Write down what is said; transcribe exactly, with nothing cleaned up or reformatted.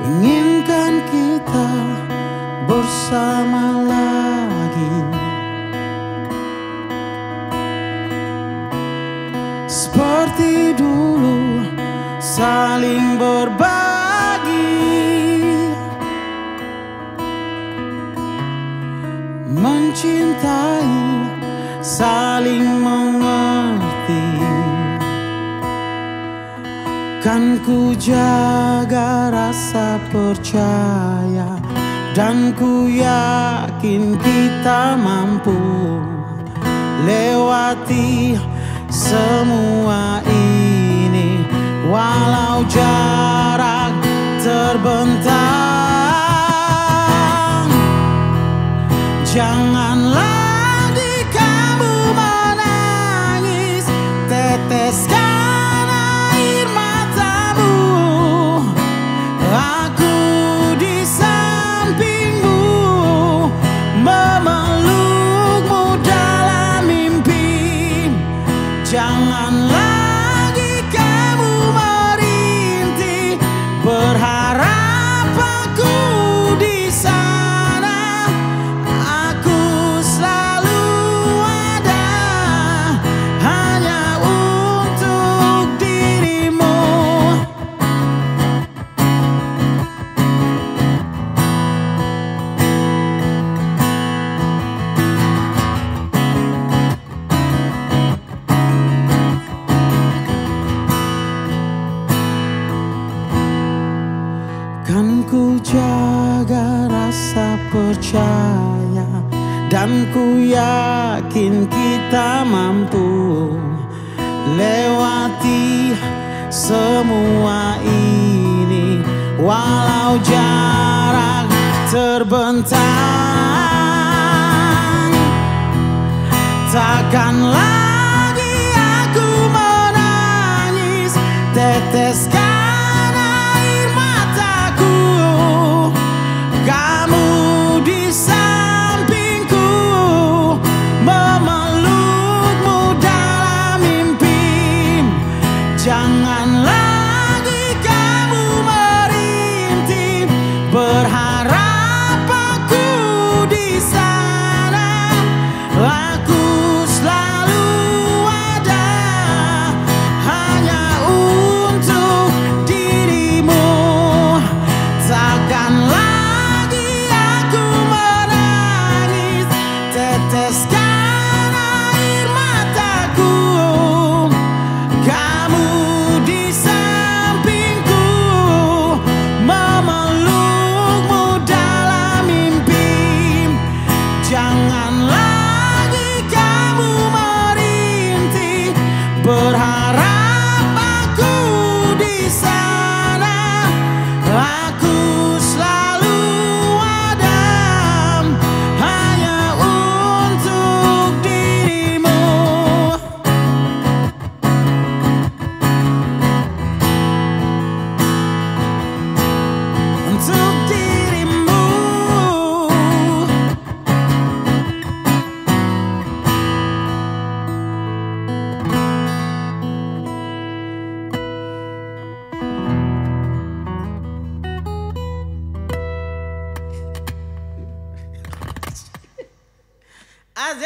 Inginkan kita bersama lagi, seperti dulu saling berbagi, mencintai, saling mengerti. Kan ku jaga rasa percaya, dan ku yakin kita mampu lewati semua ini, walau jarak terbentang. Jangan lagi kamu menangis, teteskan air matamu. Aku di sampingmu, memelukmu dalam mimpi. Jangan lagi kamu merintih, berharap aku di sana. Aku selalu ada, hanya untuk dirimu. Kan ku jaga rasa percaya, dan ku yakin kita mampu lewati semua ini, walau jarak terbentang. Takkan lagi aku menangis, teteskan jangan lagi kamu merintih, berharap aku di sana. Aku selalu ada, hanya untuk dirimu. Takkan lagi aku menangis, teteskan air mataku. Kamu di sampingku, memelukmu dalam mimpi. Jangan lagi kamu merintih, berharap aku di sana. Aku selalu ada, hanya untuk dirimu. Untuk dirimu. Asik.